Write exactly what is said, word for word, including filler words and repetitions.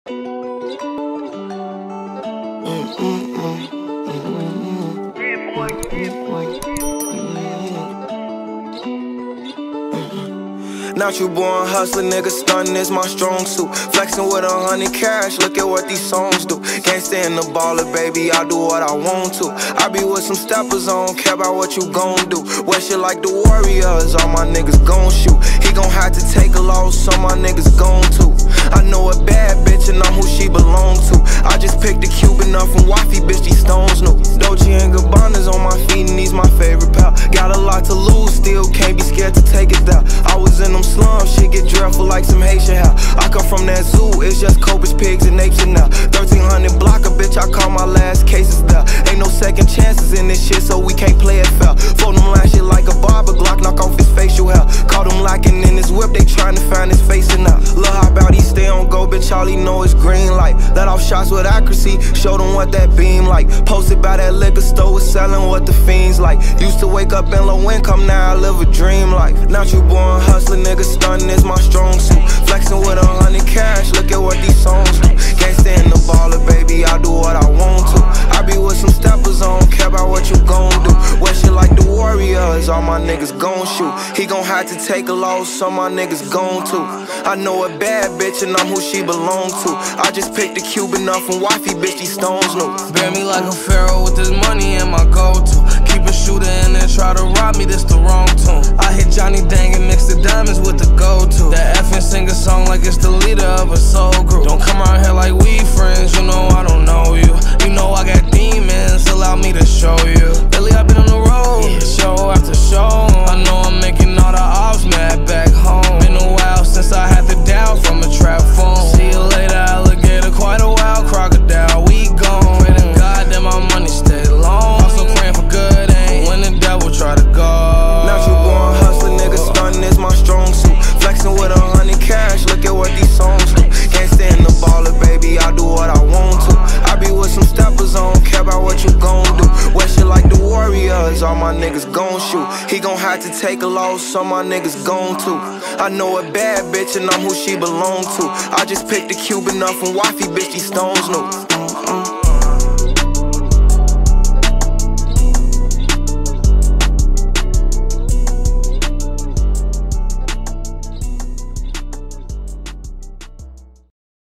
Not you born hustler, nigga, stunning is my strong suit. Flexing with a hundred cash, look at what these songs do. Can't stand the baller, baby, I do what I want to. I be with some steppers, I don't care about what you gon' do. Wear shit like the Warriors, all my niggas gon' shoot. He gon' have to take a loss, so my niggas gon' too. I know a bad bitch and I'm who she belong to. I just picked a Cuban up from Wifey, bitch, these stones new. Dolce and Gabbana's on my feet and he's my favorite pal. Got a lot to lose, still can't be scared to take it there. I was in them slums, shit get dreadful like some Haitian hair. I come from that zoo, it's just cobras, pigs, and apes and now thirteen hundred block a bitch, I call my last cases there. Ain't no second chances in this shit, so we can't play it fair. Fold them line shit like a barber, Glock knock off his facial hair. Caught him locking in his whip, they trying to find his face in now. Look how about he stay on go, bitch, all he know is green light. Let off shots with accuracy, show them what that beam like. Posted by that liquor store, was selling what the fiends like. Used to wake up in low income, now I live a dream life. Not you born hustler, nigga, stunning is my strong suit. Flexing with a hundred cash, look at what these songs do. Can't stand the baller, baby, I do what I want to. I be with some steppers, I don't care about what you gon' do. Wear shit like the Warriors, all my niggas gon' shoot. He gon' have to take a loss, so my niggas gon' too. I know a bad bitch and I'm who she belong to. I just picked a Cuban up from Wifey, bitch, these stones new. Bear me like a pharaoh with this money and my go-to. Keep a shooter in there, try to rob me, this the wrong tune. I hit Johnny Dang and mix the diamonds with the go-to. That effing sing a song like it's the leader of a soul group. Don't come around here like we friends, you know I don't know you. You know I got demons, allow me to show you. Lately I've been on the road, show after show. I know I'm making all the ops mad back home. Been a while since I had to down from a trap phone. See you later, alligator, quite a while, crocodile, we gone. Pray to God that my money stay long. Also praying for good aim when the devil try to go. Not you born hustler, nigga, stunning is my strong suit. Flexing with a hundred cash, look at what these songs do. Can't stand the baller, baby, I do what I want to. I be with some steppers, I don't care about what you gon' do. Wear shit like the Warriors, all my niggas gon' shoot. He gon' have to take a loss, so my niggas gon' too. I know a bad bitch and I'm who she belong to. I just picked a Cuban up from Wifey, bitch, these stones new. Mm-mm.